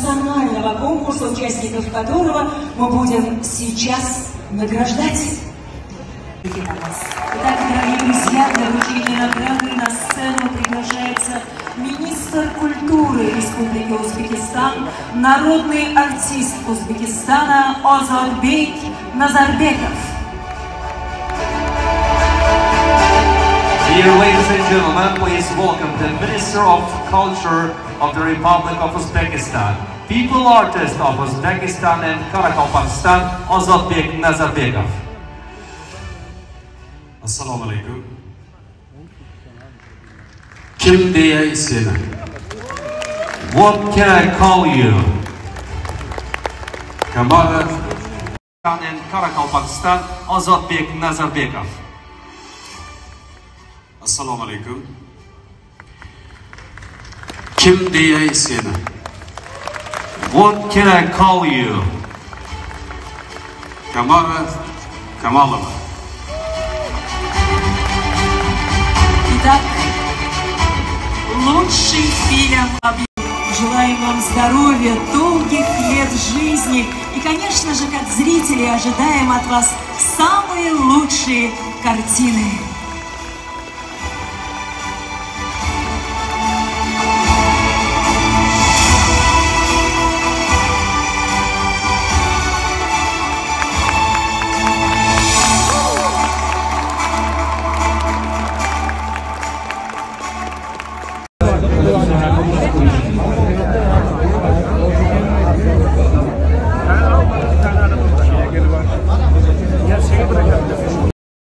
национального конкурса, участников которого мы будем сейчас награждать. Итак, дорогие друзья, для вручения награды на сцену приглашается министр культуры Республики Узбекистан, народный артист Узбекистана Озодбек Назарбеков. Dear ladies and gentlemen, please welcome the Minister of Culture of the Republic of Uzbekistan, people artist of Uzbekistan and Karakalpakstan, Ozodbek Nazarbekov. Assalomu alaykum. Kim deyay seni? What can I call you? Kamara And Karakalpakstan, Ozodbek Nazarbekov. Assalomu alaykum. Kim deyay seni? What can I call you? Kamara Kamalova. Итак, лучший фильм. Желаем вам здоровья, долгих лет жизни. И, конечно же, как зрители, ожидаем от вас самые лучшие картины.